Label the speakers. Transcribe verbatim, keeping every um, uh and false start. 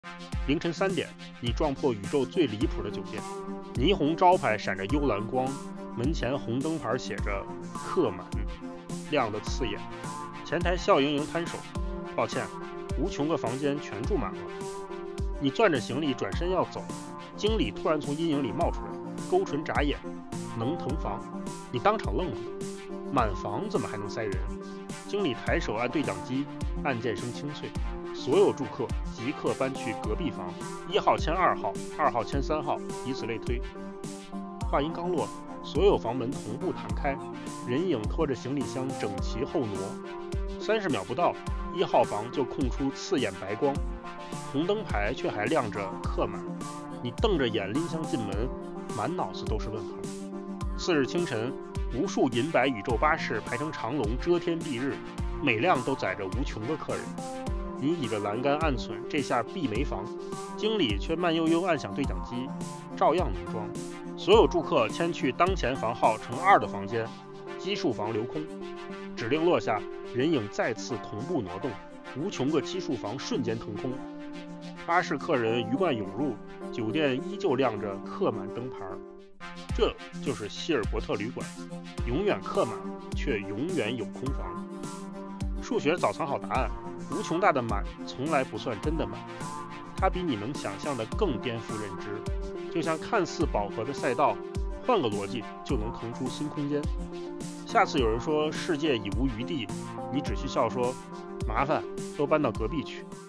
Speaker 1: 凌晨三点，你撞破宇宙最离谱的酒店，霓虹招牌闪着幽蓝光，门前红灯牌写着客满，亮得刺眼。前台笑盈盈摊手，抱歉，无穷个房间全住满了。你攥着行李转身要走，经理突然从阴影里冒出来，勾唇眨眼，能腾房。你当场愣住，满房怎么还能塞人？经理抬手按对讲机，按键声清脆，所有住客即刻搬去隔壁房，一号签二号，二号签三号，以此类推。话音刚落，所有房门同步弹开，人影拖着行李箱整齐后挪。三十秒不到，一号房就空出刺眼白光，红灯牌却还亮着客满。你瞪着眼拎箱进门，满脑子都是问号。次日清晨，无数银白宇宙巴士排成长龙，遮天蔽日，每辆都载着无穷的客人。你倚着栏杆暗忖这下必没房，经理却慢悠悠按响对讲机，照样能装。所有住客迁去当前房号乘二的房间，奇数房留空。指令落下，人影再次同步挪动，无穷个奇数房瞬间腾空。巴士客人鱼贯涌入，酒店依旧亮着客满灯牌。这就是希尔伯特旅馆，永远客满，却永远有空房。数学早藏好答案，无穷大的满从来不算真的满，它比你能想象的更颠覆认知。就像看似饱和的赛道，换个逻辑就能腾出新空间。下次有人说世界已无余地，你只需笑说麻烦都搬到隔壁去。